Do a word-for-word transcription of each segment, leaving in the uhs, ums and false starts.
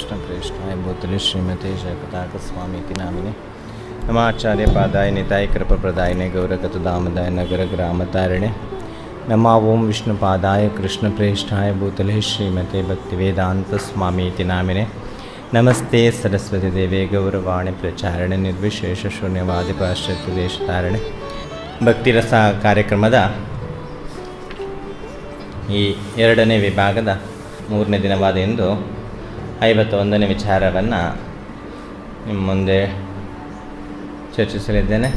कृष्णप्रेष्ठाय भूतले श्रीमते जयपताकस्वामीति नामिने नमाचार्यपादाय निताय कृपप्रदायिने गौरकतुदामदाय नगरग्रामतारिणे नमा ओं विष्णुपादाय कृष्णप्रेष्ठाय भूतले श्रीमते भक्तिवेदान्तस्वामीति नामिने नमस्ते सरस्वती देवे गौरवाणी प्रचारणे निर्विशेष शून्यवाದಿ ಪಾಶ್ಚಾತ್ಯ ದೇಶಧಾರಣೆ ಭಕ್ತಿರಸ ಕಾರ್ಯಕ್ರಮದ ಈ ಎರಡನೇ ವಿಭಾಗದ ಮೂರನೇ ದಿನವಾದ ಇಂದು ಐವತ್ತೊಂದನೇ ವಿಚಾರವನ್ನು ನಿಮ್ಮ ಮುಂದೆ ಚರ್ಚಿಸಲಿದ್ದೇನೆ.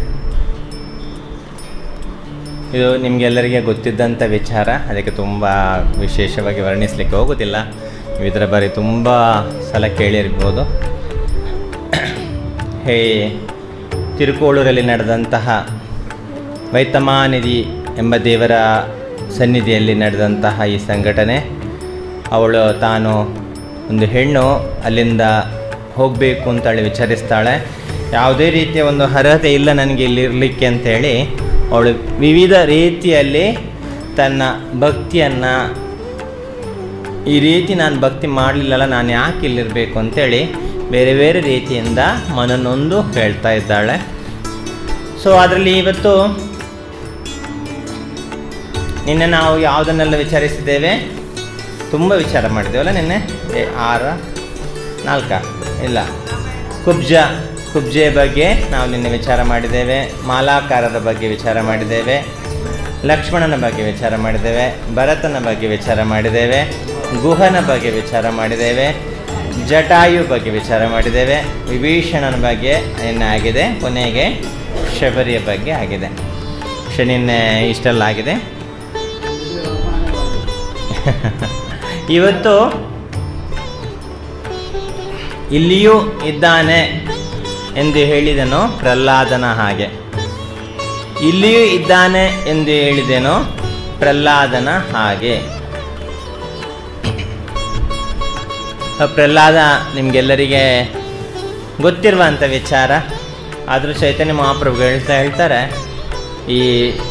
ಇದು ನಿಮಗೆಲ್ಲರಿಗೆ ಗೊತ್ತಿದ್ದಂಥ ವಿಚಾರ, ಅದಕ್ಕೆ ತುಂಬ ವಿಶೇಷವಾಗಿ ವರ್ಣಿಸಲಿಕ್ಕೆ ಹೋಗೋದಿಲ್ಲ. ಇದರ ಬಾರಿ ತುಂಬ ಸಲ ಕೇಳಿರ್ಬೋದು. ಹೇ ತಿರುಕೋಳೂರಲ್ಲಿ ನಡೆದಂತಹ ವೈತಮಾನಿಧಿ ಎಂಬ ದೇವರ ಸನ್ನಿಧಿಯಲ್ಲಿ ನಡೆದಂತಹ ಈ ಸಂಘಟನೆ, ಅವಳು ತಾನು ಒಂದು ಹೆಣ್ಣು ಅಲ್ಲಿಂದ ಹೋಗಬೇಕು ಅಂತೇಳಿ ವಿಚಾರಿಸ್ತಾಳೆ. ಯಾವುದೇ ರೀತಿಯ ಒಂದು ಅರ್ಹತೆ ಇಲ್ಲ ನನಗೆ ಇಲ್ಲಿರಲಿಕ್ಕೆ ಅಂಥೇಳಿ ಅವಳು ವಿವಿಧ ರೀತಿಯಲ್ಲಿ ತನ್ನ ಭಕ್ತಿಯನ್ನು, ಈ ರೀತಿ ನಾನು ಭಕ್ತಿ ಮಾಡಲಿಲ್ಲಲ್ಲ, ನಾನು ಯಾಕೆ ಇಲ್ಲಿರಬೇಕು ಅಂಥೇಳಿ ಬೇರೆ ಬೇರೆ ರೀತಿಯಿಂದ ಮನನೊಂದು ಹೇಳ್ತಾ ಇದ್ದಾಳೆ. ಸೊ ಅದರಲ್ಲಿ ಇವತ್ತು ನಿನ್ನೆ ನಾವು ಯಾವುದನ್ನೆಲ್ಲ ವಿಚಾರಿಸಿದ್ದೇವೆ, ತುಂಬ ವಿಚಾರ ಮಾಡಿದ್ದೇವಲ್ಲ ನಿನ್ನೆ. ಆರ ನಾಲ್ಕ ಇಲ್ಲ ಕುಬ್ಜ ಕುಬ್ಜೆಯ ಬಗ್ಗೆ ನಾವು ನಿನ್ನೆ ವಿಚಾರ ಮಾಡಿದ್ದೇವೆ. ಮಾಲಾಕಾರದ ಬಗ್ಗೆ ವಿಚಾರ ಮಾಡಿದ್ದೇವೆ. ಲಕ್ಷ್ಮಣನ ಬಗ್ಗೆ ವಿಚಾರ ಮಾಡಿದ್ದೇವೆ. ಭರತನ ಬಗ್ಗೆ ವಿಚಾರ ಮಾಡಿದ್ದೇವೆ. ಗುಹನ ಬಗ್ಗೆ ವಿಚಾರ ಮಾಡಿದ್ದೇವೆ. ಜಟಾಯು ಬಗ್ಗೆ ವಿಚಾರ ಮಾಡಿದ್ದೇವೆ. ವಿಭೀಷಣನ ಬಗ್ಗೆ ನಿನ್ನೆ ಆಗಿದೆ. ಕೊನೆಗೆ ಶಬರಿಯ ಬಗ್ಗೆ ಆಗಿದೆ. ನಿನ್ನೆ ಇಷ್ಟೆಲ್ಲ ಆಗಿದೆ. ಇವತ್ತು ಇಲ್ಲಿಯೂ ಇದ್ದಾನೆ ಎಂದು ಹೇಳಿದನು ಪ್ರಹ್ಲಾದನ ಹಾಗೆ. ಇಲ್ಲಿಯೂ ಇದ್ದಾನೆ ಎಂದು ಹೇಳಿದೆನೋ ಪ್ರಹ್ಲಾದನ ಹಾಗೆ. ಪ್ರಹ್ಲಾದ ನಿಮಗೆಲ್ಲರಿಗೆ ಗೊತ್ತಿರುವಂಥ ವಿಚಾರ. ಆದರೂ ಚೈತನ್ಯ ಮಹಾಪ್ರಭು ಹೇಳ್ತಾ ಹೇಳ್ತಾರೆ, ಈ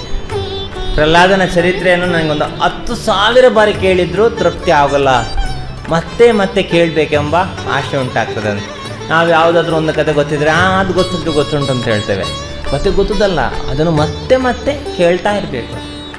ಪ್ರಹ್ಲಾದನ ಚರಿತ್ರೆಯನ್ನು ನನಗೊಂದು ಹತ್ತು ಸಾವಿರ ಬಾರಿ ಕೇಳಿದರೂ ತೃಪ್ತಿ ಆಗೋಲ್ಲ, ಮತ್ತೆ ಮತ್ತೆ ಕೇಳಬೇಕೆಂಬ ಆಶೆ ಉಂಟಾಗ್ತದೆ ಅಂತ. ನಾವು ಯಾವುದಾದ್ರೂ ಒಂದು ಕತೆ ಗೊತ್ತಿದ್ರೆ ಆ ಅದು ಗೊತ್ತುಂಟು ಗೊತ್ತುಂಟು ಅಂತ ಹೇಳ್ತೇವೆ. ಮತ್ತೆ ಗೊತ್ತದಲ್ಲ, ಅದನ್ನು ಮತ್ತೆ ಮತ್ತೆ ಕೇಳ್ತಾ ಇರಬೇಕು.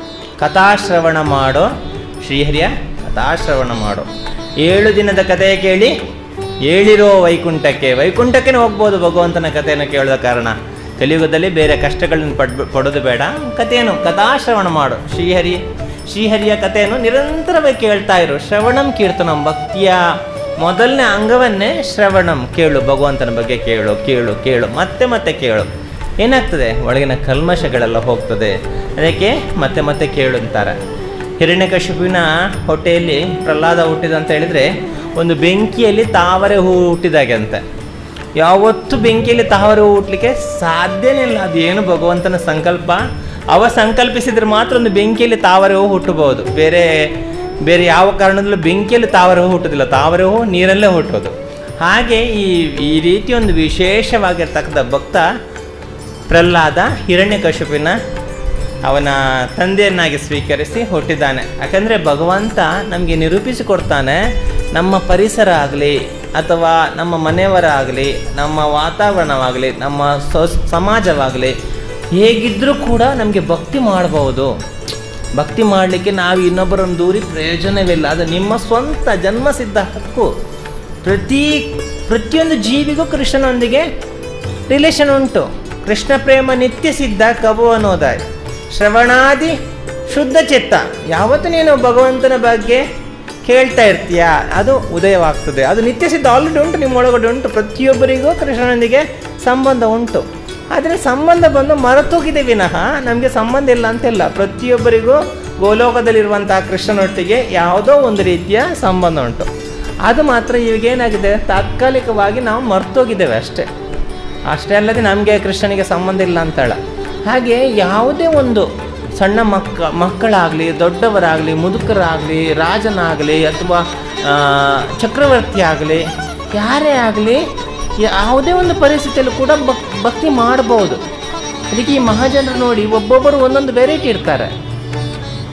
ಕಥಾಶ್ರವಣ ಮಾಡೋ ಶ್ರೀಹರಿಯ ಕಥಾಶ್ರವಣ ಮಾಡೋ. ಏಳು ದಿನದ ಕಥೆ ಕೇಳಿ ಏಳಿರೋ ವೈಕುಂಠಕ್ಕೆ, ವೈಕುಂಠಕ್ಕೆ ಹೋಗ್ಬೋದು ಭಗವಂತನ ಕಥೆಯನ್ನು ಕೇಳೋದ ಕಾರಣ. ಕಲಿಯುಗದಲ್ಲಿ ಬೇರೆ ಕಷ್ಟಗಳನ್ನು ಪಡ್ ಪಡೋದು ಬೇಡ. ಕಥೆಯನ್ನು ಕಥಾಶ್ರವಣ ಮಾಡು. ಶ್ರೀಹರಿ ಶ್ರೀಹರಿಯ ಕಥೆಯನ್ನು ನಿರಂತರವಾಗಿ ಕೇಳ್ತಾ ಇರು. ಶ್ರವಣಂ ಕೀರ್ತನಂ, ಭಕ್ತಿಯ ಮೊದಲನೇ ಅಂಗವನ್ನೇ ಶ್ರವಣಂ. ಕೇಳು, ಭಗವಂತನ ಬಗ್ಗೆ ಕೇಳು ಕೇಳು ಕೇಳು ಮತ್ತೆ ಮತ್ತೆ ಕೇಳು. ಏನಾಗ್ತದೆ, ಒಳಗಿನ ಕಲ್ಮಶಗಳೆಲ್ಲ ಹೋಗ್ತದೆ. ಅದಕ್ಕೆ ಮತ್ತೆ ಮತ್ತೆ ಕೇಳು ಅಂತಾರೆ. ಹಿರಣ್ಯಕಶಿಪುವಿನ ಹೊಟ್ಟೆಯಲ್ಲಿ ಪ್ರಹ್ಲಾದ ಹುಟ್ಟಿದ ಅಂತ ಹೇಳಿದರೆ ಒಂದು ಬೆಂಕಿಯಲ್ಲಿ ತಾವರೆ ಹೂ ಹುಟ್ಟಿದಾಗೆ ಅಂತೆ. ಯಾವತ್ತು ಬೆಂಕಿಯಲ್ಲಿ ತಾವರೆ ಹೂ ಹುಟ್ಟಲಿಕ್ಕೆ ಸಾಧ್ಯನೇ ಇಲ್ಲ. ಅದೇನು ಭಗವಂತನ ಸಂಕಲ್ಪ. ಅವ ಸಂಕಲ್ಪಿಸಿದ್ರೆ ಮಾತ್ರ ಒಂದು ಬೆಂಕಿಯಲ್ಲಿ ತಾವರೆ ಹೂ ಹುಟ್ಟಬಹುದು. ಬೇರೆ ಬೇರೆ ಯಾವ ಕಾರಣದಲ್ಲೂ ಬೆಂಕಿಯಲ್ಲಿ ತಾವರೆ ಹೂ ಹುಟ್ಟೋದಿಲ್ಲ. ತಾವರೆ ಹೂ ನೀರಲ್ಲೇ ಹುಟ್ಟೋದು. ಹಾಗೆ ಈ ಈ ರೀತಿ ಒಂದು ವಿಶೇಷವಾಗಿರ್ತಕ್ಕಂಥ ಭಕ್ತ ಪ್ರಹ್ಲಾದ ಹಿರಣ್ಯಕಶಿಪುವಿನ ಅವನ ತಂದೆಯನ್ನಾಗಿ ಸ್ವೀಕರಿಸಿ ಹುಟ್ಟಿದ್ದಾನೆ. ಯಾಕಂದರೆ ಭಗವಂತ ನಮಗೆ ನಿರೂಪಿಸಿಕೊಡ್ತಾನೆ, ನಮ್ಮ ಪರಿಸರ ಆಗಲಿ ಅಥವಾ ನಮ್ಮ ಮನೆಯವರಾಗಲಿ, ನಮ್ಮ ವಾತಾವರಣವಾಗಲಿ, ನಮ್ಮ ಸ ಸಮಾಜವಾಗಲಿ ಹೇಗಿದ್ದರೂ ಕೂಡ ನಮಗೆ ಭಕ್ತಿ ಮಾಡಬಹುದು. ಭಕ್ತಿ ಮಾಡಲಿಕ್ಕೆ ನಾವು ಇನ್ನೊಬ್ಬರನ್ನು ದೂರಿ ಪ್ರಯೋಜನವಿಲ್ಲ. ಅದು ನಿಮ್ಮ ಸ್ವಂತ ಜನ್ಮಸಿದ್ಧ ಹಕ್ಕು. ಪ್ರತಿ ಪ್ರತಿಯೊಂದು ಜೀವಿಗೂ ಕೃಷ್ಣನೊಂದಿಗೆ ರಿಲೇಷನ್ ಉಂಟು. ಕೃಷ್ಣ ಪ್ರೇಮ ನಿತ್ಯ ಸಿದ್ಧ ಕವು ಅನ್ನೋದಾಯ್. ಶ್ರವಣಾದಿ ಶುದ್ಧ ಚಿತ್ತ. ಯಾವತ್ತು ನೀನು ಭಗವಂತನ ಬಗ್ಗೆ ಕೇಳ್ತಾ ಇರ್ತೀಯ, ಅದು ಉದಯವಾಗ್ತದೆ. ಅದು ನಿತ್ಯ ಸಿದ್ಧ ಆಲ್ರೆಡಿ ಉಂಟು, ನಿಮ್ಮೊಳಗಡೆ ಉಂಟು. ಪ್ರತಿಯೊಬ್ಬರಿಗೂ ಕೃಷ್ಣನೊಂದಿಗೆ ಸಂಬಂಧ ಉಂಟು. ಆದರೆ ಸಂಬಂಧ ಬಂದು ಮರೆತೋಗಿದೆ ವಿನಃ ನಮಗೆ ಸಂಬಂಧ ಇಲ್ಲ ಅಂತಿಲ್ಲ. ಪ್ರತಿಯೊಬ್ಬರಿಗೂ ಗೋಲೋಕದಲ್ಲಿರುವಂತಹ ಕೃಷ್ಣನೊಟ್ಟಿಗೆ ಯಾವುದೋ ಒಂದು ರೀತಿಯ ಸಂಬಂಧ ಉಂಟು. ಅದು ಮಾತ್ರ ಇವಾಗೇನಾಗಿದೆ, ತಾತ್ಕಾಲಿಕವಾಗಿ ನಾವು ಮರ್ತೋಗಿದ್ದೇವೆ ಅಷ್ಟೇ. ಅಷ್ಟೇ ಅಲ್ಲದೆ ನಮಗೆ ಕೃಷ್ಣನಿಗೆ ಸಂಬಂಧ ಇಲ್ಲ ಅಂತೇಳ. ಹಾಗೆ ಯಾವುದೇ ಒಂದು ಸಣ್ಣ ಮಕ್ಕ ಮಕ್ಕಳಾಗಲಿ, ದೊಡ್ಡವರಾಗಲಿ, ಮುದುಕರಾಗಲಿ, ರಾಜನಾಗಲಿ ಅಥವಾ ಚಕ್ರವರ್ತಿ ಆಗಲಿ, ಯಾರೇ ಆಗಲಿ, ಯಾವುದೇ ಒಂದು ಪರಿಸ್ಥಿತಿಯಲ್ಲೂ ಕೂಡ ಭಕ್ ಭಕ್ತಿ ಮಾಡಬಹುದು. ಅದಕ್ಕೆ ಈ ಮಹಾಜನರು ನೋಡಿ, ಒಬ್ಬೊಬ್ಬರು ಒಂದೊಂದು ವೆರೈಟಿ ಇರ್ತಾರೆ.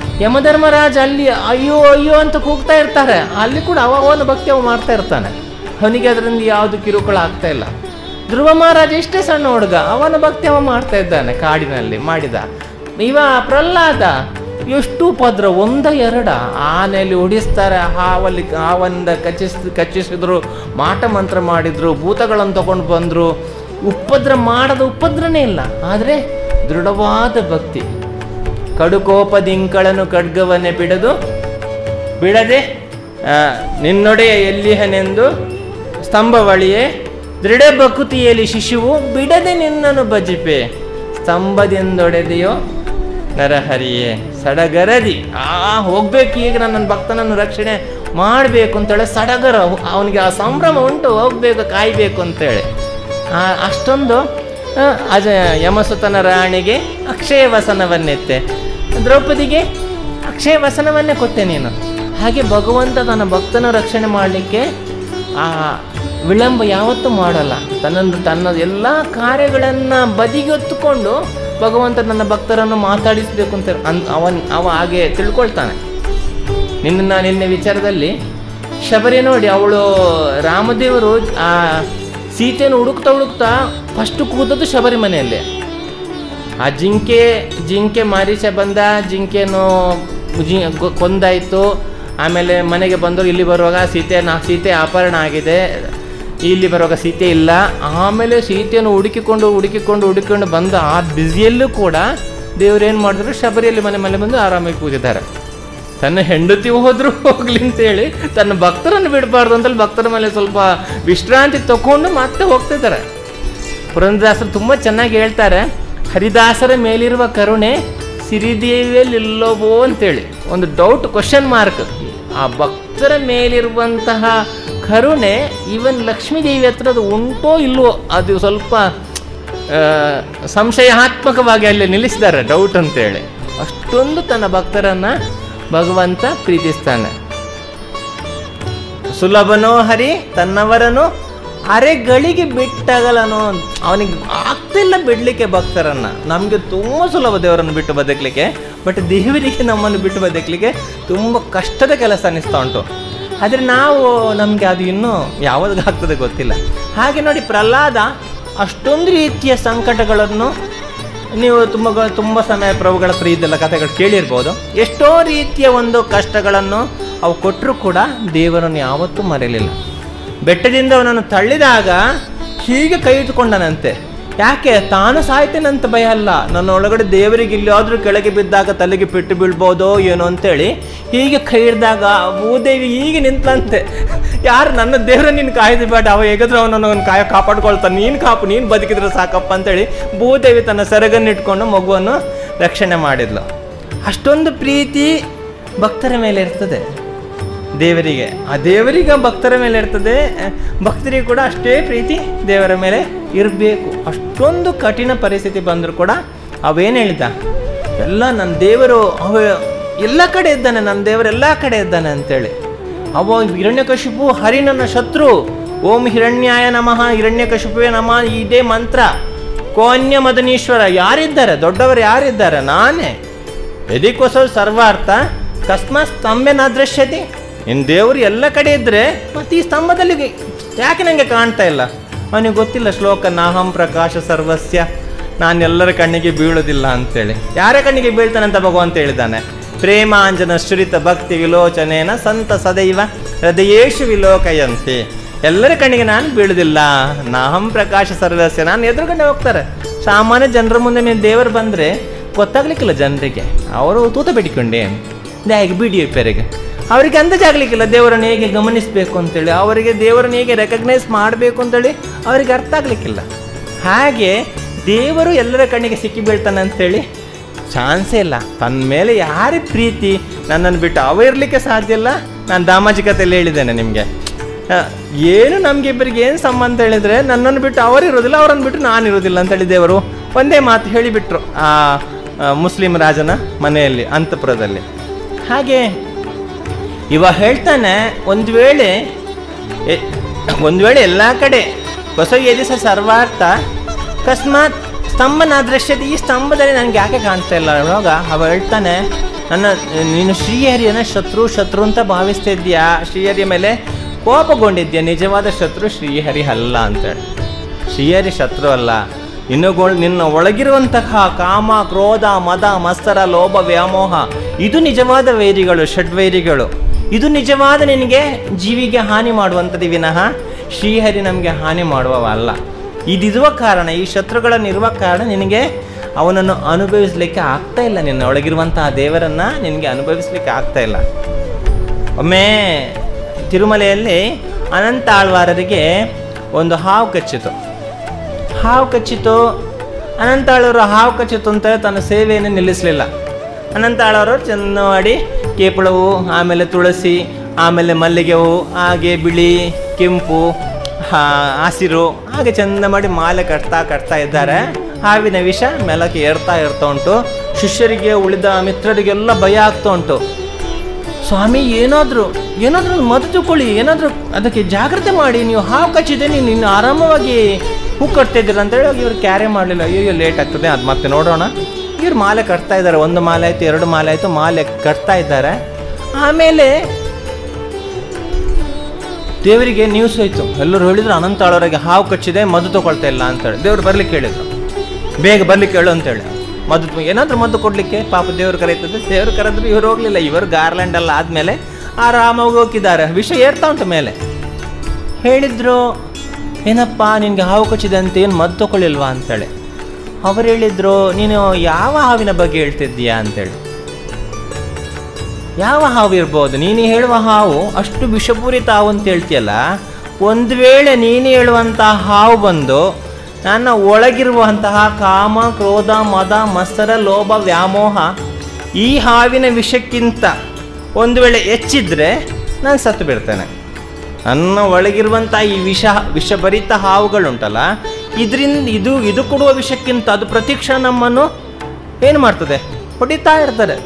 ಯಮಧರ್ಮರಾಜ ಅಲ್ಲಿ ಅಯ್ಯೋ ಅಯ್ಯೋ ಅಂತ ಕೂಗ್ತಾ ಇರ್ತಾರೆ, ಅಲ್ಲಿ ಕೂಡ ಅವ ಅವನ ಭಕ್ತಿ ಅವ ಮಾಡ್ತಾ ಇರ್ತಾನೆ. ಅವನಿಗೆ ಅದರಿಂದ ಯಾವುದು ಕಿರುಕುಳ ಆಗ್ತಾ ಇಲ್ಲ. ಧ್ರುವ ಮಹಾರಾಜ ಇಷ್ಟೇ ಸಣ್ಣ ಹುಡುಗ, ಅವನ ಭಕ್ತಿ ಅವ ಮಾಡ್ತಾ ಇದ್ದಾನೆ, ಕಾಡಿನಲ್ಲಿ ಮಾಡಿದ. ಇವ ಪ್ರಹ್ಲಾದ ಎಷ್ಟು ಉಪದ್ರ, ಒಂದ ಎರಡ ಆನೆಯಲ್ಲಿ ಹೊಡಿಸ್ತಾರೆ, ಹಾವಲ್ಲಿ ಹಾವನ್ನ ಕಚ್ಚಿಸ್ ಕಚ್ಚಿಸಿದ್ರು, ಮಾಟ ಮಂತ್ರ ಮಾಡಿದ್ರು, ಭೂತಗಳನ್ನು ತಗೊಂಡು ಬಂದರು, ಉಪದ್ರ ಮಾಡದ ಉಪದ್ರನೇ ಇಲ್ಲ. ಆದರೆ ದೃಢವಾದ ಭಕ್ತಿ. ಕಡುಕೋಪದಿಂಕಳನು ಖಡ್ಗವನ್ನೇ ಬಿಡದು ಬಿಡದೆ ನಿನ್ನೊಡೆಯ ಎಲ್ಲಿಹನೆಂದು ಸ್ತಂಭವಳಿಯೇ ದೃಢ ಭಕುತಿಯಲ್ಲಿ ಶಿಶುವು ಬಿಡದೆ ನಿನ್ನನ್ನು ಭಜಿಪೆ ಸ್ತಂಭದಿಂದೊಡೆದೆಯೋ ನರಹರಿಯೇ ಸಡಗರದಿ. ಆ ಹೋಗ್ಬೇಕು ಈಗ ನನ್ನ ಭಕ್ತನನ್ನು ರಕ್ಷಣೆ ಮಾಡಬೇಕು ಅಂತೇಳಿ ಸಡಗರ, ಅವನಿಗೆ ಆ ಸಂಭ್ರಮ ಉಂಟು, ಹೋಗ್ಬೇಕು ಕಾಯಬೇಕು ಅಂತೇಳಿ. ಅಷ್ಟೊಂದು ಅಜ ಯಮಸುತನ ರಾಣಿಗೆ ಅಕ್ಷಯ ವಸನವನ್ನೆತ್ತೆ, ದ್ರೌಪದಿಗೆ ಅಕ್ಷಯ ವಸನವನ್ನೇ ಕೊಟ್ಟೆ ನೀನು. ಹಾಗೆ ಭಗವಂತ ತನ್ನ ಭಕ್ತನ ರಕ್ಷಣೆ ಮಾಡಲಿಕ್ಕೆ ಆ ವಿಳಂಬ ಯಾವತ್ತೂ ಮಾಡಲ್ಲ. ತನ್ನನ್ನು ತನ್ನ ಎಲ್ಲ ಕಾರ್ಯಗಳನ್ನು ಬದಿಗೊತ್ತುಕೊಂಡು ಭಗವಂತ ನನ್ನ ಭಕ್ತರನ್ನು ಮಾತಾಡಿಸಬೇಕು ಅಂತ ಅನ್ ಅವನ್ ಅವ ಹಾಗೆ ತಿಳ್ಕೊಳ್ತಾನೆ. ನಿನ್ನ ನಿನ್ನೆ ವಿಚಾರದಲ್ಲಿ ಶಬರಿ ನೋಡಿ, ಅವಳು ರಾಮದೇವರು ಆ ಸೀತೆಯನ್ನು ಹುಡುಕ್ತಾ ಹುಡುಕ್ತಾ ಫಸ್ಟ್ ಕೂತದ್ದು ಶಬರಿ ಮನೆಯಲ್ಲಿ. ಆ ಜಿಂಕೆ ಜಿಂಕೆ ಮಾರೀಚ ಬಂದ, ಜಿಂಕೆಯನ್ನು ಜಿ ಕೊಂದಾಯಿತು. ಆಮೇಲೆ ಮನೆಗೆ ಬಂದರು, ಇಲ್ಲಿ ಬರುವಾಗ ಸೀತೆ ನಾ ಸೀತೆ ಅಪಹರಣ ಆಗಿದೆ, ಇಲ್ಲಿ ಬರುವಾಗ ಸೀತೆ ಇಲ್ಲ. ಆಮೇಲೆ ಸೀತೆಯನ್ನು ಹುಡುಕಿಕೊಂಡು ಹುಡುಕಿಕೊಂಡು ಹುಡುಕಿಕೊಂಡು ಬಂದ ಆ ಬ್ಯುಸಿಯಲ್ಲೂ ಕೂಡ ದೇವ್ರೇನು ಮಾಡಿದ್ರು, ಶಬರಿಯಲ್ಲಿ ಮನೆ ಮೇಲೆ ಬಂದು ಆರಾಮಾಗಿ ಕೂತಿದ್ದಾರೆ. ತನ್ನ ಹೆಂಡತಿ ಹೋದ್ರು ಹೋಗ್ಲಿ ಅಂತೇಳಿ ತನ್ನ ಭಕ್ತರನ್ನು ಬಿಡಬಾರ್ದು ಅಂತೇಳಿ ಭಕ್ತರ ಮೇಲೆ ಸ್ವಲ್ಪ ವಿಶ್ರಾಂತಿ ತಗೊಂಡು ಮತ್ತೆ ಹೋಗ್ತಿದ್ದಾರೆ. ಪುರಂದರದಾಸರು ತುಂಬ ಚೆನ್ನಾಗಿ ಹೇಳ್ತಾರೆ, ಹರಿದಾಸರ ಮೇಲಿರುವ ಕರುಣೆ ಸಿರಿದೇವಿಯಲ್ಲಿಲ್ಲವೋ ಅಂತೇಳಿ. ಒಂದು ಡೌಟ್, ಕ್ವಶನ್ ಮಾರ್ಕ್. ಆ ಭಕ್ತರ ಮೇಲಿರುವಂತಹ ಕರುಣೆ ಇವನ್ ಲಕ್ಷ್ಮೀದೇವಿ ಹತ್ರ ಅದು ಉಂಟೋ ಇಲ್ವೋ, ಅದು ಸ್ವಲ್ಪ ಸಂಶಯಾತ್ಮಕವಾಗಿ ಅಲ್ಲಿ ನಿಲ್ಲಿಸಿದ್ದಾರೆ, ಡೌಟ್ ಅಂತೇಳಿ. ಅಷ್ಟೊಂದು ತನ್ನ ಭಕ್ತರನ್ನು ಭಗವಂತ ಪ್ರೀತಿಸ್ತಾನೆ. ಸುಲಭನೋ ಹರಿ ತನ್ನವರನು ಅರೆಗಳಿಗೆ ಬಿಟ್ಟಾಗಲನೋ, ಅವನಿಗೆ ಆಗ್ತಿಲ್ಲ ಬಿಡಲಿಕ್ಕೆ ಭಕ್ತರನ್ನು. ನಮಗೆ ತುಂಬ ಸುಲಭ ದೇವರನ್ನು ಬಿಟ್ಟು ಬದುಕಲಿಕ್ಕೆ, ಬಟ್ ದೇವರಿಗೆ ನಮ್ಮನ್ನು ಬಿಟ್ಟು ಬದುಕಲಿಕ್ಕೆ ತುಂಬ ಕಷ್ಟದ ಕೆಲಸ ಅನ್ನಿಸ್ತಾ ಉಂಟು. ಆದರೆ ನಾವು ನಮಗೆ ಅದು ಇನ್ನೂ ಯಾವ್ದಾಗ್ತದೆ ಗೊತ್ತಿಲ್ಲ. ಹಾಗೆ ನೋಡಿ, ಪ್ರಹ್ಲಾದ ಅಷ್ಟೊಂದು ರೀತಿಯ ಸಂಕಟಗಳನ್ನು, ನೀವು ತುಂಬ ತುಂಬ ಸಮಯ ಪ್ರಭುಗಳ ಹತ್ರ ಇದೆಲ್ಲ ಕಥೆಗಳು ಕೇಳಿರ್ಬೋದು. ಎಷ್ಟೋ ರೀತಿಯ ಒಂದು ಕಷ್ಟಗಳನ್ನು ಅವು ಕೊಟ್ಟರೂ ಕೂಡ ದೇವರನ್ನು ಯಾವತ್ತೂ ಮರೆಯಲಿಲ್ಲ. ಬೆಟ್ಟದಿಂದ ಅವನನ್ನು ತಳ್ಳಿದಾಗ ಹೀಗೆ ಕೈ ಇಟ್ಕೊಂಡನಂತೆ. ಯಾಕೆ? ತಾನು ಸಾಯ್ತೇನಂತ ಭಯ ಅಲ್ಲ, ನನ್ನ ಒಳಗಡೆ ದೇವರಿಗೆ ಇಲ್ಲಿ ಆದರೂ ಕೆಳಗೆ ಬಿದ್ದಾಗ ತಲೆಗೆ ಪೆಟ್ಟು ಬೀಳ್ಬೋದೋ ಏನೋ ಅಂತೇಳಿ ಹೀಗೆ ಕೈ ಹಿಡ್ದಾಗ ಭೂದೇವಿ ಹೀಗೆ ನಿಂತಂತೆ. ಯಾರು ನನ್ನ ದೇವರ ನೀನು ಕಾಯ್ದು ಬೇಡ, ಅವ ಹೇಗಾದ್ರೂ ಅವನನ್ನು ಅವನು ಕಾಯ ಕಾಪಾಡ್ಕೊಳ್ತಾನೆ, ನೀನು ಕಾಪು ನೀನು ಬದುಕಿದ್ರೆ ಸಾಕಪ್ಪ ಅಂತೇಳಿ ಭೂದೇವಿ ತನ್ನ ಸೆರಗನ್ನು ಇಟ್ಕೊಂಡು ಮಗುವನ್ನು ರಕ್ಷಣೆ ಮಾಡಿದ್ಲು. ಅಷ್ಟೊಂದು ಪ್ರೀತಿ ಭಕ್ತರ ಮೇಲೆ ಇರ್ತದೆ ದೇವರಿಗೆ. ಆ ದೇವರಿಗೆ ಭಕ್ತರ ಮೇಲೆ ಇರ್ತದೆ, ಭಕ್ತರಿಗೆ ಕೂಡ ಅಷ್ಟೇ ಪ್ರೀತಿ ದೇವರ ಮೇಲೆ ಇರಬೇಕು. ಅಷ್ಟೊಂದು ಕಠಿಣ ಪರಿಸ್ಥಿತಿ ಬಂದರೂ ಕೂಡ ಅವೇನು ಹೇಳಿದ, ಎಲ್ಲ ನನ್ನ ದೇವರು ಅವ ಎಲ್ಲ ಕಡೆ ಇದ್ದಾನೆ, ನನ್ನ ದೇವರು ಎಲ್ಲ ಕಡೆ ಇದ್ದಾನೆ ಅಂತೇಳಿ. ಅವ ಹಿರಣ್ಯಕಶಿಪು ಹರಿ ನನ್ನ ಶತ್ರು, ಓಂ ಹಿರಣ್ಯಾಯ ನಮಃ ಹಿರಣ್ಯಕಶಿಪುವೇ ನಮಃ, ಇದೇ ಮಂತ್ರ. ಕೋನ್ಯ ಮದನೀಶ್ವರ ಯಾರಿದ್ದಾರೆ, ದೊಡ್ಡವರು ಯಾರಿದ್ದಾರೆ, ನಾನೇ. ಎದಿಕೋಸೋ ಸರ್ವಾರ್ಥ ಕಸ್ಮಾತ್ ಸ್ತಂಭೆ ನ ದೃಶ್ಯತೆ. ಇನ್ನು ದೇವರು ಎಲ್ಲ ಕಡೆ ಇದ್ದರೆ ಮತ್ತು ಈ ಸ್ತಂಭದಲ್ಲಿ ಯಾಕೆ ನನಗೆ ಕಾಣ್ತಾ ಇಲ್ಲ? ಅವನಿಗೆ ಗೊತ್ತಿಲ್ಲ ಶ್ಲೋಕ, ನಾಹಂ ಪ್ರಕಾಶ ಸರ್ವಸ್ಯ, ನಾನು ಎಲ್ಲರ ಕಣ್ಣಿಗೆ ಬೀಳೋದಿಲ್ಲ ಅಂತೇಳಿ. ಯಾರ ಕಣ್ಣಿಗೆ ಬೀಳ್ತಾನೆ ಅಂತ ಭಗವಂತ ಹೇಳಿದ್ದಾನೆ, ಪ್ರೇಮಾಂಜನ ಶ್ರಿತ ಭಕ್ತಿ ವಿಲೋಚನೇನ ಸಂತ ಸದೈವ ಹೃದಯೇಶು ವಿಲೋಕಯಂತೆ. ಎಲ್ಲರ ಕಣ್ಣಿಗೆ ನಾನು ಬೀಳುವುದಿಲ್ಲ, ನಾಹಂ ಪ್ರಕಾಶ ಸರ್ವಸ್ಯ. ನಾನು ಎದುರುಗಡೆ ಹೋಗ್ತಾರೆ. ಸಾಮಾನ್ಯ ಜನರ ಮುಂದೆ ನೀವು ದೇವರು ಬಂದರೆ ಗೊತ್ತಾಗ್ಲಿಕ್ಕಿಲ್ಲ ಜನರಿಗೆ, ಅವರು ತೂತ ಬಿಡಿಕೊಂಡೆ ಹೇಗೆ ಬಿ ಡಿ ಎ ಪೇರಿಗೆ ಅವರಿಗೆ ಅಂದಾಜಾಗಲಿಕ್ಕಿಲ್ಲ ದೇವರನ್ನು ಹೇಗೆ ಗಮನಿಸಬೇಕು ಅಂತೇಳಿ, ಅವರಿಗೆ ದೇವರನ್ನು ಹೇಗೆ ರೆಕಗ್ನೈಸ್ ಮಾಡಬೇಕು ಅಂತೇಳಿ ಅವರಿಗೆ ಅರ್ಥ ಆಗಲಿಕ್ಕಿಲ್ಲ. ಹಾಗೆ ದೇವರು ಎಲ್ಲರ ಕಣ್ಣಿಗೆ ಸಿಕ್ಕಿ ಬೀಳ್ತಾನೆ ಅಂಥೇಳಿ ಚಾನ್ಸೇ ಇಲ್ಲ. ತನ್ನ ಮೇಲೆ ಯಾರೇ ಪ್ರೀತಿ ನನ್ನನ್ನು ಬಿಟ್ಟು ಅವ ಇರಲಿಕ್ಕೆ ಸಾಧ್ಯ ಇಲ್ಲ. ನಾನು ದಾಮಾಜಿಕತೆಯಲ್ಲಿ ಹೇಳಿದ್ದೇನೆ ನಿಮಗೆ, ಏನು ನಮಗೆ ಇಬ್ಬರಿಗೆ ಏನು ಸಂಬಂಧ ಹೇಳಿದರೆ, ನನ್ನನ್ನು ಬಿಟ್ಟು ಅವರು ಇರೋದಿಲ್ಲ, ಅವರನ್ನು ಬಿಟ್ಟು ನಾನು ಇರೋದಿಲ್ಲ ಅಂತೇಳಿ ದೇವರು ಒಂದೇ ಮಾತು ಹೇಳಿಬಿಟ್ರು ಆ ಮುಸ್ಲಿಂ ರಾಜನ ಮನೆಯಲ್ಲಿ ಅಂತಃಪುರದಲ್ಲಿ. ಹಾಗೆ ಇವ ಹೇಳ್ತಾನೆ, ಒಂದು ವೇಳೆ ಒಂದು ವೇಳೆ ಎಲ್ಲ ಕಡೆ ಬಸವ ಸಹ ಸರ್ವಾರ್ಥ ಅಕಸ್ಮಾತ್ ಸ್ತಂಭನ ದೃಶ್ಯತೆ, ಈ ಸ್ತಂಭದಲ್ಲಿ ನನಗೆ ಯಾಕೆ ಕಾಣ್ತಾ ಇಲ್ಲ ಅವಾಗ ಅವ ಹೇಳ್ತಾನೆ, ನನ್ನ ನೀನು ಶ್ರೀಹರಿಯನ ಶತ್ರು ಶತ್ರು ಅಂತ ಭಾವಿಸ್ತಾ ಇದ್ದೀಯಾ, ಶ್ರೀಹರಿಯ ಮೇಲೆ ಕೋಪಗೊಂಡಿದ್ಯಾ? ನಿಜವಾದ ಶತ್ರು ಶ್ರೀಹರಿ ಅಲ್ಲ ಅಂತೇಳಿ. ಶ್ರೀಹರಿ ಶತ್ರು ಅಲ್ಲ, ಇನ್ನುಗಳು ನಿನ್ನ ಒಳಗಿರುವಂತಹ ಕಾಮ, ಕ್ರೋಧ, ಮದ, ಮತ್ಸರ, ಲೋಭ, ವ್ಯಾಮೋಹ, ಇದು ನಿಜವಾದ ವೈರಿಗಳು, ಷಡ್ವೈರಿಗಳು. ಇದು ನಿಜವಾದ ನಿನಗೆ ಜೀವಿಗೆ ಹಾನಿ ಮಾಡುವಂಥದ್ದು ವಿನಃ ಶ್ರೀಹರಿ ನಮಗೆ ಹಾನಿ ಮಾಡುವವಲ್ಲ. ಇದಿರುವ ಕಾರಣ, ಈ ಶತ್ರುಗಳನ್ನಿರುವ ಕಾರಣ ನಿನಗೆ ಅವನನ್ನು ಅನುಭವಿಸಲಿಕ್ಕೆ ಆಗ್ತಾ ಇಲ್ಲ. ನಿನ್ನ ಒಳಗಿರುವಂತಹ ದೇವರನ್ನು ನಿನಗೆ ಅನುಭವಿಸಲಿಕ್ಕೆ ಆಗ್ತಾ ಇಲ್ಲ. ಒಮ್ಮೆ ತಿರುಮಲೆಯಲ್ಲಿ ಅನಂತ ಆಳ್ವಾರರಿಗೆ ಒಂದು ಹಾವು ಕಚ್ಚಿತು. ಹಾವು ಕಚ್ಚಿತು ಅನಂತ ಆಳ್ವರು ಹಾವು ಕಚ್ಚಿತು ಅಂತ ತನ್ನ ಸೇವೆಯನ್ನು ನಿಲ್ಲಿಸಲಿಲ್ಲ. ಅನಂತ ಆಳ್ವರು ಚೆಂದ ಮಾಡಿ ಕೇಪಳವು, ಆಮೇಲೆ ತುಳಸಿ, ಆಮೇಲೆ ಮಲ್ಲಿಗೆ ಹೂವು, ಹಾಗೆ ಬಿಳಿ, ಕೆಂಪು, ಹಸಿರು, ಹಾಗೆ ಚೆಂದ ಮಾಡಿ ಮಾಲೆ ಕಟ್ತಾ ಕಟ್ತಾ ಇದ್ದಾರೆ. ಹಾವಿನ ವಿಷ ಮೇಲಕ್ಕೆ ಏರ್ತಾ ಇರ್ತಾ ಉಂಟು. ಶಿಷ್ಯರಿಗೆ, ಉಳಿದ ಮಿತ್ರರಿಗೆಲ್ಲ ಭಯ ಆಗ್ತಾ ಉಂಟು. ಸ್ವಾಮಿ ಏನಾದರೂ ಏನಾದರೂ ಮದ್ದು ತಗೊಳ್ಳಿ, ಏನಾದರೂ ಅದಕ್ಕೆ ಜಾಗ್ರತೆ ಮಾಡಿ, ನೀವು ಹಾವು ಕಚ್ಚಿದೆ, ನೀವು ಇನ್ನು ಆರಾಮವಾಗಿ ಹೂ ಕಟ್ತಾ ಇದ್ದೀರ ಅಂತೇಳಿ ಇವ್ರು ಕ್ಯಾರಿ ಮಾಡಲಿಲ್ಲ. ಅಯ್ಯೋ ಲೇಟ್ ಆಗ್ತದೆ, ಅದು ಮತ್ತೆ ನೋಡೋಣ. ಇವ್ರು ಮಾಲೆ ಕಟ್ತಾ ಇದ್ದಾರೆ. ಒಂದು ಮಾಲೆ ಆಯಿತು, ಎರಡು ಮಾಲೆ ಆಯಿತು, ಮಾಲೆ ಕಟ್ತಾ ಇದ್ದಾರೆ. ಆಮೇಲೆ ದೇವರಿಗೆ ನ್ಯೂಸ್ ಹೋಯ್ತು. ಎಲ್ಲರೂ ಹೇಳಿದ್ರು ಅನಂತ ಆಳ್ವರಿಗೆ ಹಾವು ಕಚ್ಚಿದೆ, ಮದ್ದು ತಗೊಳ್ತಾ ಇಲ್ಲ ಅಂತೇಳಿ. ದೇವ್ರು ಬರ್ಲಿಕ್ಕೆ ಹೇಳಿದ್ರು, ಬೇಗ ಬರ್ಲಿಕ್ಕೆ ಹೇಳು ಅಂತೇಳಿ. ಮದ್ದು ಏನಾದರೂ ಮದ್ದು ಕೊಡಲಿಕ್ಕೆ ಪಾಪ ದೇವ್ರು ಕರೀತದೆ. ದೇವ್ರು ಕರೆದ್ರು, ಇವ್ರು ಹೋಗಲಿಲ್ಲ. ಇವರು ಗಾರ್ಲ್ಯಾಂಡ್ ಎಲ್ಲ ಆದಮೇಲೆ ಆರಾಮಾಗಿ ಹೋಗಿದ್ದಾರೆ. ವಿಷ ಏರ್ತಾ ಉಂಟು ಮೇಲೆ. ಹೇಳಿದ್ರು, ಏನಪ್ಪ ನಿನಗೆ ಹಾವು ಕಚ್ಚಿದೆ ಅಂತ ಏನು ಮದ್ದು ತಗೊಳ್ಳಿಲ್ವಾ ಅಂತೇಳಿ. ಅವ್ರು ಹೇಳಿದ್ರು, ನೀನು ಯಾವ ಹಾವಿನ ಬಗ್ಗೆ ಹೇಳ್ತಿದ್ದೀಯಾ ಅಂತೇಳಿ. ಯಾವ ಹಾವು ಇರ್ಬೋದು? ನೀನು ಹೇಳುವ ಹಾವು ಅಷ್ಟು ವಿಷಪೂರಿತ ಹಾವು ಅಂತ ಹೇಳ್ತೀಯಲ್ಲ, ಒಂದು ವೇಳೆ ನೀನು ಹೇಳುವಂಥ ಹಾವು ಬಂದು ನನ್ನ ಒಳಗಿರುವಂತಹ ಕಾಮ, ಕ್ರೋಧ, ಮದ, ಮತ್ಸರ, ಲೋಭ, ವ್ಯಾಮೋಹ ಈ ಹಾವಿನ ವಿಷಕ್ಕಿಂತ ಒಂದು ವೇಳೆ ಹೆಚ್ಚಿದ್ರೆ ನಾನು ಸತ್ತು ಬಿಡ್ತೇನೆ. ನನ್ನ ಒಳಗಿರುವಂಥ ಈ ವಿಷ ವಿಷಭರಿತ ಹಾವುಗಳುಂಟಲ್ಲ, ಇದರಿಂದ ಇದು ಇದು ಕೊಡುವ ವಿಷಕ್ಕಿಂತ ಅದು ಪ್ರತಿಕ್ಷಣ ನಮ್ಮನ್ನು ಏನು ಮಾಡ್ತದೆ? ಹೊಡಿತಾ ಇರ್ತಾರೆ.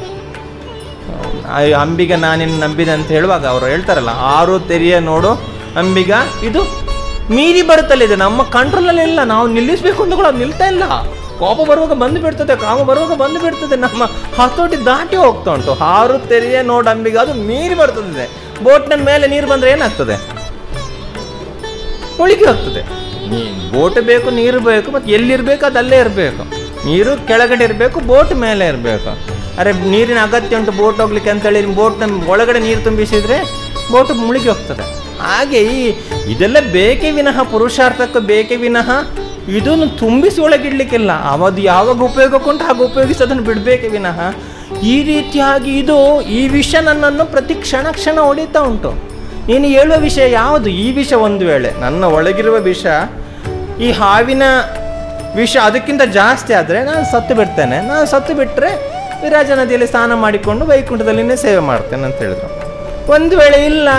ಅಂಬಿಗ ನಾನಿನ್ನು ನಂಬಿದೆ ಅಂತ ಹೇಳುವಾಗ ಅವರು ಹೇಳ್ತಾರಲ್ಲ, ಆರು ತೆರೆಯ ನೋಡು ಅಂಬಿಗ, ಇದು ಮೀರಿ ಬರುತ್ತಲ್ಲಿದೆ, ನಮ್ಮ ಕಂಟ್ರೋಲಲ್ಲಿ ಇಲ್ಲ. ನಾವು ನಿಲ್ಲಿಸಬೇಕು ಅಂತ ಕೂಡ ಅದು ನಿಲ್ತಾ ಇಲ್ಲ. ಕೋಪ ಬರುವಾಗ ಬಂದು ಬಿಡ್ತದೆ, ಕಾಮ ಬರುವಾಗ ಬಂದು ಬಿಡ್ತದೆ, ನಮ್ಮ ಹತೋಟಿ ದಾಟಿ ಹೋಗ್ತಾ ಉಂಟು. ಆರು ತೆರೆಯ ನೋಡು ಅಂಬಿಗ, ಅದು ಮೀರಿ ಬರ್ತದೆ. ಬೋಟ್ನ ಮೇಲೆ ನೀರು ಬಂದರೆ ಏನಾಗ್ತದೆ? ಮುಳುಗಿ ಹೋಗ್ತದೆ. ನೀ ಬೋಟ್ ಬೇಕು, ನೀರು ಬೇಕು, ಮತ್ತು ಎಲ್ಲಿರಬೇಕು ಅದು ಅಲ್ಲೇ ಇರಬೇಕು. ನೀರು ಕೆಳಗಡೆ ಇರಬೇಕು, ಬೋಟ್ ಮೇಲೆ ಇರಬೇಕು. ಅರೆ ನೀರಿನ ಅಗತ್ಯ ಉಂಟು ಬೋಟ್ ಹೋಗ್ಲಿಕ್ಕೆ ಅಂತೇಳಿ ಬೋಟ್ನ ಒಳಗಡೆ ನೀರು ತುಂಬಿಸಿದರೆ ಬೋಟ್ ಮುಳುಗಿ ಹೋಗ್ತದೆ. ಹಾಗೆ ಈ ಇದೆಲ್ಲ ಬೇಕೇ ವಿನಃ, ಪುರುಷಾರ್ಥಕ್ಕೆ ಬೇಕೇ ವಿನಃ ಇದನ್ನು ತುಂಬಿಸಿ ಒಳಗಿಡ್ಲಿಕ್ಕಿಲ್ಲ. ಅವದು ಯಾವಾಗ ಉಪಯೋಗಕ್ಕುಂಟು ಹಾಗೆ ಉಪಯೋಗಿಸಿ ಅದನ್ನು ಬಿಡಬೇಕೇ ವಿನಃ ಈ ರೀತಿಯಾಗಿ ಇದು ಈ ವಿಷ ನನ್ನನ್ನು ಪ್ರತಿ ಕ್ಷಣ ಕ್ಷಣ ಹೊಡಿತಾ ಉಂಟು. ನೀನು ಹೇಳುವ ವಿಷಯ ಯಾವುದು? ಈ ವಿಷ ಒಂದು ವೇಳೆ ನನ್ನ ಒಳಗಿರುವ ವಿಷ ಈ ಹಾವಿನ ವಿಷ ಅದಕ್ಕಿಂತ ಜಾಸ್ತಿ ಆದರೆ ನಾನು ಸತ್ತು ಬಿಡ್ತೇನೆ. ನಾನು ಸತ್ತು ಬಿಟ್ಟರೆ ವಿರಾಜ ನದಿಯಲ್ಲಿ ಸ್ನಾನ ಮಾಡಿಕೊಂಡು ವೈಕುಂಠದಲ್ಲಿನೇ ಸೇವೆ ಮಾಡ್ತೇನೆ ಅಂತ ಹೇಳಿದ್ರು. ಒಂದು ವೇಳೆ ಇಲ್ಲ,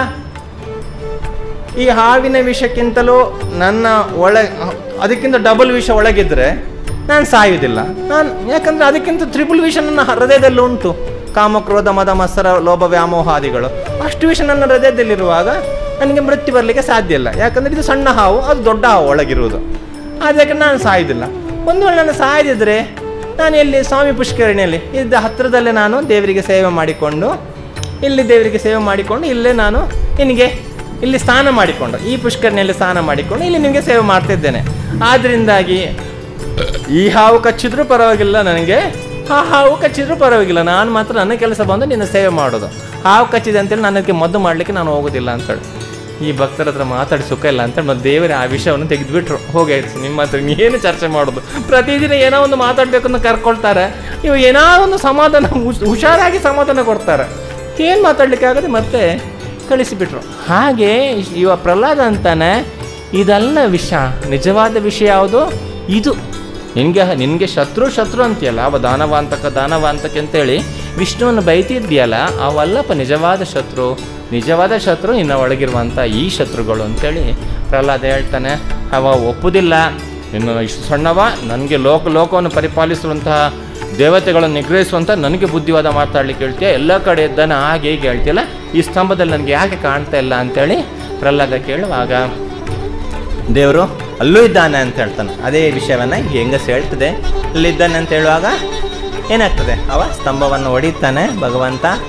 ಈ ಹಾವಿನ ವಿಷಕ್ಕಿಂತಲೂ ನನ್ನ ಒಳ ಅದಕ್ಕಿಂತ ಡಬಲ್ ವಿಷ ಒಳಗಿದ್ರೆ ನಾನು ಸಾಯುವುದಿಲ್ಲ. ನಾನು ಯಾಕಂದರೆ ಅದಕ್ಕಿಂತ ತ್ರಿಬಲ್ ವಿಷ ನನ್ನ ಹೃದಯದಲ್ಲಿ ಉಂಟು. ಕಾಮ, ಕ್ರೋಧ, ಮದ, ಮತ್ಸರ, ಲೋಭ, ವ್ಯಾಮೋಹಾದಿಗಳು ಅಷ್ಟು ವಿಷ ನನ್ನ ಹೃದಯದಲ್ಲಿರುವಾಗ ನನಗೆ ಮೃತ್ಯು ಬರಲಿಕ್ಕೆ ಸಾಧ್ಯ ಇಲ್ಲ. ಯಾಕಂದರೆ ಇದು ಸಣ್ಣ ಹಾವು, ಅದು ದೊಡ್ಡ ಹಾವು ಒಳಗಿರುವುದು. ಅದಕ್ಕೆ ನಾನು ಸಾಯುವುದಿಲ್ಲ. ಒಂದು ವೇಳೆ ನಾನು ಸಾಯದಿದ್ದರೆ ನಾನು ಎಲ್ಲಿ ಸ್ವಾಮಿ ಪುಷ್ಕರಣಿಯಲ್ಲಿ ಇದ್ದ ಹತ್ತಿರದಲ್ಲೇ ನಾನು ದೇವರಿಗೆ ಸೇವೆ ಮಾಡಿಕೊಂಡು ಇಲ್ಲಿ ದೇವರಿಗೆ ಸೇವೆ ಮಾಡಿಕೊಂಡು ಇಲ್ಲೇ ನಾನು ನಿನಗೆ ಇಲ್ಲಿ ಸ್ನಾನ ಮಾಡಿಕೊಂಡು ಈ ಪುಷ್ಕರಣಿಯಲ್ಲಿ ಸ್ನಾನ ಮಾಡಿಕೊಂಡು ಇಲ್ಲಿ ನಿಮಗೆ ಸೇವೆ ಮಾಡ್ತಿದ್ದೇನೆ. ಆದ್ದರಿಂದಾಗಿ ಈ ಹಾವು ಕಚ್ಚಿದ್ರೂ ಪರವಾಗಿಲ್ಲ, ನನಗೆ ಆ ಹಾವು ಕಚ್ಚಿದ್ರೂ ಪರವಾಗಿಲ್ಲ, ನಾನು ಮಾತ್ರ ನನ್ನ ಕೆಲಸ ಬಂದು ನಿನ್ನ ಸೇವೆ ಮಾಡೋದು. ಹಾವು ಕಚ್ಚಿದೆ ಅಂತೇಳಿ ನನಗೆ ಮದ್ದು ಮಾಡಲಿಕ್ಕೆ ನಾನು ಹೋಗೋದಿಲ್ಲ ಅಂತೇಳಿ ಈ ಭಕ್ತರ ಹತ್ರ ಮಾತಾಡಿ ಸುಖ ಇಲ್ಲ ಅಂತೇಳಿ ಮತ್ತು ದೇವರೇ ಆ ವಿಷಯವನ್ನು ತೆಗೆದುಬಿಟ್ರು. ಹೋಗಾಯ್ತು, ನಿಮ್ಮ ಹತ್ರ ಏನು ಚರ್ಚೆ ಮಾಡೋದು? ಪ್ರತಿದಿನ ಏನೋ ಒಂದು ಮಾತಾಡಬೇಕು ಅಂತ ಕರ್ಕೊಳ್ತಾರೆ. ನೀವು ಏನೋ ಒಂದು ಸಮಾಧಾನ ಹುಷಾರಾಗಿ ಸಮಾಧಾನ ಕೊಡ್ತಾರೆ. ಏನು ಮಾತಾಡಲಿಕ್ಕೆ ಆಗದೆ ಮತ್ತೆ ಕಳಿಸಿಬಿಟ್ರು. ಹಾಗೆ ಇವ ಪ್ರಹ್ಲಾದ ಅಂತಾನೆ, ಇದಲ್ಲ ವಿಷ, ನಿಜವಾದ ವಿಷಯ ಯಾವುದು? ಇದು ನಿನಗೆ ನಿನಗೆ ಶತ್ರು ಶತ್ರು ಅಂತೀಯಲ್ಲ, ಅವ ದಾನವಾಂತಕ ದಾನವಾಂತಕ ಅಂತೇಳಿ ವಿಷ್ಣುವನ್ನು ಬೈತಿದ್ಯಲ್ಲ, ಅವಲ್ಲಪ್ಪ ನಿಜವಾದ ಶತ್ರು. ನಿಜವಾದ ಶತ್ರು ನಿನ್ನ ಒಳಗಿರುವಂಥ ಈ ಶತ್ರುಗಳು ಅಂತೇಳಿ ಪ್ರಹ್ಲಾದ ಹೇಳ್ತಾನೆ. ಅವ ಒಪ್ಪುವುದಿಲ್ಲ, ಇನ್ನು ಇಷ್ಟು ಸಣ್ಣವ, ನನಗೆ ಲೋಕ ಲೋಕವನ್ನು ಪರಿಪಾಲಿಸುವಂತಹ ದೇವತೆಗಳನ್ನು ನಿಗ್ರಹಿಸುವಂಥ ನನಗೆ ಬುದ್ಧಿವಾದ ಮಾತಾಡ್ಲಿಕ್ಕೆ ಹೇಳ್ತೀಯ, ಎಲ್ಲ ಕಡೆ ಇದ್ದಾನೆ ಹಾಗೆ ಹೀಗೆ ಹೇಳ್ತೀಯಲ್ಲ, ಈ ಸ್ತಂಭದಲ್ಲಿ ನನಗೆ ಯಾಕೆ ಕಾಣ್ತಾ ಇಲ್ಲ ಅಂತೇಳಿ ಪ್ರಹ್ಲಾದ ಕೇಳುವಾಗ ದೇವರು ಅಲ್ಲೂ ಇದ್ದಾನೆ ಅಂತ ಹೇಳ್ತಾನೆ. ಅದೇ ವಿಷಯವನ್ನು ಹೆಂಗಸ್ ಹೇಳ್ತದೆ, ಅಲ್ಲಿದ್ದಾನೆ ಅಂತ ಹೇಳುವಾಗ ಏನಾಗ್ತದೆ? ಅವ ಸ್ತಂಭವನ್ನು ಹೊಡಿತಾನೆ ಭಗವಂತ.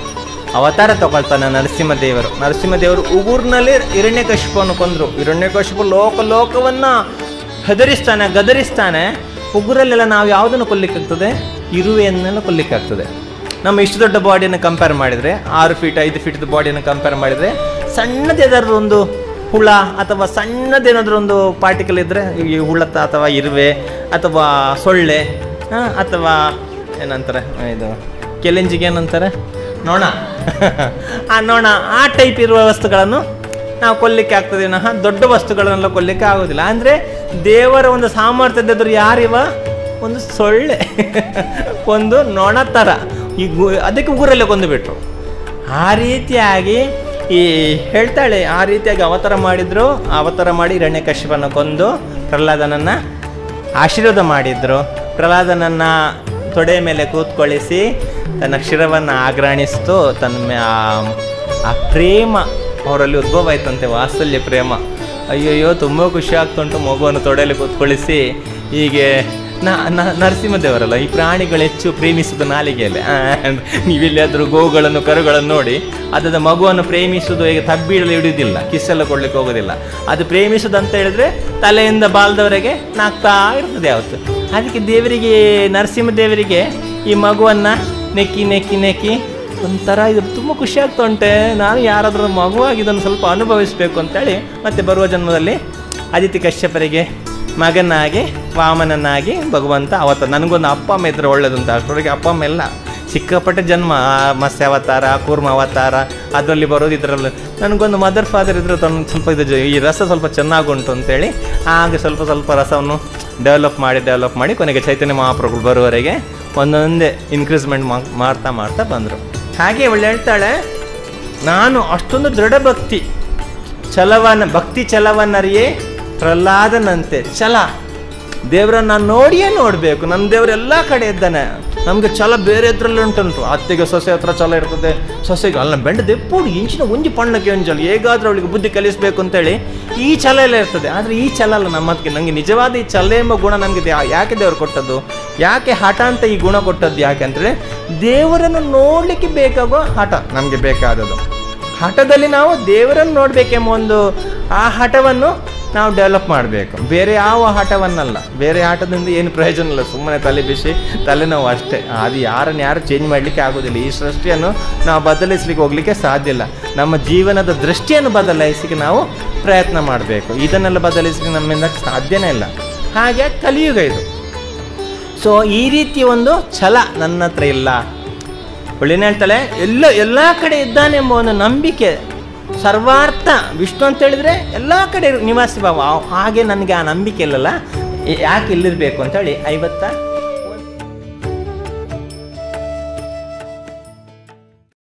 ಅವತಾರ ತಗೊಳ್ತಾನೆ ನರಸಿಂಹದೇವರು. ನರಸಿಂಹದೇವರು ಉಗುರ್ನಲ್ಲಿ ಹಿರಣ್ಯಕಶಿಪವನ್ನು ಕೊಂದರು. ಹಿರಣ್ಯಕಶಿಪು ಲೋಕ ಲೋಕವನ್ನು ಹೆದರಿಸ್ತಾನೆ, ಗದರಿಸ್ತಾನೆ. ಉಗುರಲ್ಲೆಲ್ಲ ನಾವು ಯಾವುದನ್ನು ಕೊಲ್ಲಿಕ್ಕಾಗ್ತದೆ? ಇರುವೆಯನ್ನೆಲ್ಲ ಕೊಲ್ಲಿಕ್ಕಾಗ್ತದೆ. ನಮ್ಮ ಇಷ್ಟು ದೊಡ್ಡ ಬಾಡಿಯನ್ನು ಕಂಪೇರ್ ಮಾಡಿದರೆ, ಆರು ಫೀಟ್ ಐದು ಫೀಟ್ದು ಬಾಡಿಯನ್ನು ಕಂಪೇರ್ ಮಾಡಿದರೆ, ಸಣ್ಣದೇನಾದ್ರೂ ಒಂದು ಹುಳ ಅಥವಾ ಸಣ್ಣದೇನಾದ್ರೂ ಒಂದು ಪಾರ್ಟಿಕಲ್ ಇದ್ದರೆ, ಈ ಹುಳ ಅಥವಾ ಇರುವೆ ಅಥವಾ ಸೊಳ್ಳೆ ಅಥವಾ ಏನಂತಾರೆ ಇದು ಕೆಲೆಂಜಿಗೆ ಏನಂತಾರೆ, ನೊಣ, ಆ ನೊಣ, ಆ ಟೈಪ್ ಇರುವ ವಸ್ತುಗಳನ್ನು ನಾವು ಕೊಲ್ಲಿಕ್ಕೆ ಆಗ್ತದೆ ವಿನಃ ದೊಡ್ಡ ವಸ್ತುಗಳನ್ನೆಲ್ಲ ಕೊಲ್ಲಿಕ್ಕೆ ಆಗೋದಿಲ್ಲ. ಅಂದರೆ ದೇವರ ಒಂದು ಸಾಮರ್ಥ್ಯದ ಯಾರಿವ? ಒಂದು ಸೊಳ್ಳೆ, ಒಂದು ನೊಣ ಥರ ಈ ಗು ಅದಕ್ಕೆ ಉಗುರಲ್ಲೇ ಕೊಂದುಬಿಟ್ರು. ಆ ರೀತಿಯಾಗಿ ಈ ಹೇಳ್ತಾಳೆ, ಆ ರೀತಿಯಾಗಿ ಅವತಾರ ಮಾಡಿದ್ರು. ಅವತಾರ ಮಾಡಿ ಹಿರಣ್ಯಕಶಿಪನ ಕೊಂದು ಪ್ರಹ್ಲಾದನನ್ನು ಆಶೀರ್ವಾದ ಮಾಡಿದ್ರು. ಪ್ರಹ್ಲಾದನನ್ನು ತೊಡೆ ಮೇಲೆ ಕೂತ್ಕೊಳ್ಳಿಸಿ ತನ್ನ ಶಿರವನ್ನು ಆಗ್ರಾಣಿಸ್ತು. ತನ್ನ ಆ ಪ್ರೇಮ ಅವರಲ್ಲಿ ಉದ್ಭವ ಆಯ್ತಂತೆ, ವಾತ್ಸಲ್ಯ ಪ್ರೇಮ. ಅಯ್ಯಯ್ಯೋ ತುಂಬ ಖುಷಿ ಆಗ್ತುಂಟು ಮಗುವನ್ನು ತೊಡೆಯಲ್ಲಿ ಕೂತ್ಕೊಳ್ಳಿಸಿ. ಹೀಗೆ ನ ನರಸಿಂಹದೇವರಲ್ಲ, ಈ ಪ್ರಾಣಿಗಳು ಹೆಚ್ಚು ಪ್ರೇಮಿಸುವುದು ನಾಲಿಗೆಯಲ್ಲಿ. ನೀವೆಲ್ಲಿಯಾದರೂ ಗೋವುಗಳನ್ನು ಕರುಗಳನ್ನು ನೋಡಿ, ಅದರ ಮಗುವನ್ನು ಪ್ರೇಮಿಸುವುದು ಈಗ ತಬ್ಬಿಡಲು ಹಿಡಿಯೋದಿಲ್ಲ, ಕಿಸ್ಸೆಲ್ಲ ಕೊಡ್ಲಿಕ್ಕೆ ಹೋಗೋದಿಲ್ಲ. ಅದು ಪ್ರೇಮಿಸುವುದು ಅಂತ ಹೇಳಿದ್ರೆ ತಲೆಯಿಂದ ಬಾಲ್ದವರೆಗೆ ನಾಗ್ತಾ ಇರ್ತದೆ ಯಾವತ್ತು. ಅದಕ್ಕೆ ದೇವರಿಗೆ, ನರಸಿಂಹದೇವರಿಗೆ ಈ ಮಗುವನ್ನು ನೆಕ್ಕಿ ನೆಕ್ಕಿ ನೆಕ್ಕಿ ಒಂಥರ ಇದು ತುಂಬ ಖುಷಿ ಆಗ್ತಾ ಉಂಟೆ, ನಾನು ಯಾರಾದರೂ ಮಗುವಾಗಿ ಇದನ್ನು ಸ್ವಲ್ಪ ಅನುಭವಿಸಬೇಕು ಅಂತೇಳಿ ಮತ್ತೆ ಬರುವ ಜನ್ಮದಲ್ಲಿ ಆದಿತ್ಯ ಕಶ್ಯಪರಿಗೆ ಮಗನಾಗಿ ವಾಮನನಾಗಿ ಭಗವಂತ ಅವತಾರ. ನನಗೊಂದು ಅಪ್ಪ ಅಮ್ಮ ಇದ್ರೆ ಒಳ್ಳೇದು ಅಂತ. ಅಷ್ಟರೊಳಗೆ ಅಪ್ಪ ಅಮ್ಮ ಎಲ್ಲ ಸಿಕ್ಕಾಪಟ್ಟೆ ಜನ್ಮ, ಮತ್ಸ್ಯ ಅವತಾರ, ಕೂರ್ಮ ಅವತಾರ, ಅದರಲ್ಲಿ ಬರೋದು ಇದರಲ್ಲಿ. ನನಗೊಂದು ಮದರ್ ಫಾದರ್ ಇದ್ದರೆ ತನ್ನ ಸ್ವಲ್ಪ ಇದು ಈ ರಸ ಸ್ವಲ್ಪ ಚೆನ್ನಾಗುಂಟು ಅಂತೇಳಿ ಹಾಗೆ ಸ್ವಲ್ಪ ಸ್ವಲ್ಪ ರಸವನ್ನು ಡೆವಲಪ್ ಮಾಡಿ ಡೆವಲಪ್ ಮಾಡಿ ಕೊನೆಗೆ ಚೈತನ್ಯ ಮಹಾಪ್ರಭುಗಳು ಬರುವವರೆಗೆ ಒಂದೊಂದೇ ಇನ್ಕ್ರೀಸ್ಮೆಂಟ್ ಮಾಡ್ತಾ ಮಾಡ್ತಾ ಬಂದರು. ಹಾಗೆ ಅವಳು ಹೇಳ್ತಾಳೆ, ನಾನು ಅಷ್ಟೊಂದು ದೃಢ ಭಕ್ತಿ ಛಲವನ್ನ ಭಕ್ತಿ ಛಲವನ್ನರಿಯೇ ಪ್ರಹ್ಲಾದನಂತೆ ಛಲ. ದೇವರನ್ನು ನಾನು ನೋಡಿಯೇ ನೋಡಬೇಕು. ನನ್ನ ದೇವರು ಎಲ್ಲ ಕಡೆ ಇದ್ದಾನೆ. ನಮಗೆ ಛಲ ಬೇರೆ ಇದ್ರಲ್ಲಿ ಉಂಟುಂಟು. ಅತ್ತೆಗೆ ಸೊಸೆ ಹತ್ರ ಛಲ ಇರ್ತದೆ, ಸೊಸೆಗೆ ಅಲ್ಲ ಬೆಂಡ ದೆಪ್ಪುಡು ಇಂಚಿನ ಒಂಜಿ ಪಣ್ಣಕ್ಕೆ ಒಂಜಲ್ ಹೇಗಾದ್ರೂ ಅವಳಿಗೆ ಬುದ್ಧಿ ಕಲಿಸಬೇಕು ಅಂತೇಳಿ ಈ ಛಲ ಎಲ್ಲ ಇರ್ತದೆ. ಆದರೆ ಈ ಛಲ ಅಲ್ಲ ನಮ್ಮದಕ್ಕೆ. ನನಗೆ ನಿಜವಾದ ಈ ಛಲ ಎಂಬ ಗುಣ ನನಗೆ ಯಾಕೆ ದೇವರು ಕೊಟ್ಟದ್ದು, ಯಾಕೆ ಹಠ ಅಂತ ಈ ಗುಣ ಕೊಟ್ಟದ್ದು ಯಾಕೆ ಅಂತೇಳಿ, ದೇವರನ್ನು ನೋಡಲಿಕ್ಕೆ ಬೇಕಾಗೋ ಹಠ ನಮಗೆ ಬೇಕಾದದ್ದು. ಹಠದಲ್ಲಿ ನಾವು ದೇವರನ್ನು ನೋಡಬೇಕೆಂಬ ಒಂದು ಆ ಹಠವನ್ನು ನಾವು ಡೆವಲಪ್ ಮಾಡಬೇಕು. ಬೇರೆ ಯಾವ ಹಠವನ್ನಲ್ಲ. ಬೇರೆ ಆಟದಿಂದ ಏನು ಪ್ರಯೋಜನ ಇಲ್ಲ, ಸುಮ್ಮನೆ ತಲೆ ಬಿಸಿ ತಲೆನೋವು ಅಷ್ಟೇ. ಅದು ಯಾರನ್ನು ಯಾರು ಚೇಂಜ್ ಮಾಡಲಿಕ್ಕೆ ಆಗೋದಿಲ್ಲ. ಈ ಸೃಷ್ಟಿಯನ್ನು ನಾವು ಬದಲಿಸಲಿಕ್ಕೆ ಹೋಗಲಿಕ್ಕೆ ಸಾಧ್ಯ ಇಲ್ಲ. ನಮ್ಮ ಜೀವನದ ದೃಷ್ಟಿಯನ್ನು ಬದಲಾಯಿಸಲಿಕ್ಕೆ ನಾವು ಪ್ರಯತ್ನ ಮಾಡಬೇಕು. ಇದನ್ನೆಲ್ಲ ಬದಲಿಸಲಿಕ್ಕೆ ನಮ್ಮಿಂದ ಸಾಧ್ಯನೇ ಇಲ್ಲ. ಹಾಗೆ ಕಲಿಯುಗ ಇದು. ಸೊ ಈ ರೀತಿ ಒಂದು ಛಲ ನನ್ನ ಹತ್ರ ಇಲ್ಲ. ಒಳ್ಳೆನ ಹೇಳ್ತಾಳೆ, ಎಲ್ಲ ಎಲ್ಲ ಕಡೆ ಇದ್ದಾನೆ ಎಂಬ ಒಂದು ನಂಬಿಕೆ, ಸರ್ವಾರ್ಥ ವಿಷ್ಣು ಅಂತ ಹೇಳಿದ್ರೆ ಎಲ್ಲ ಕಡೆ ನಿವಾಸಿ ಭಾವ. ಹಾಗೆ ನನಗೆ ಆ ನಂಬಿಕೆ ಇಲ್ಲಲ್ಲ, ಯಾಕೆ ಇಲ್ಲಿರಬೇಕು ಅಂತೇಳಿ ಐವತ್ತ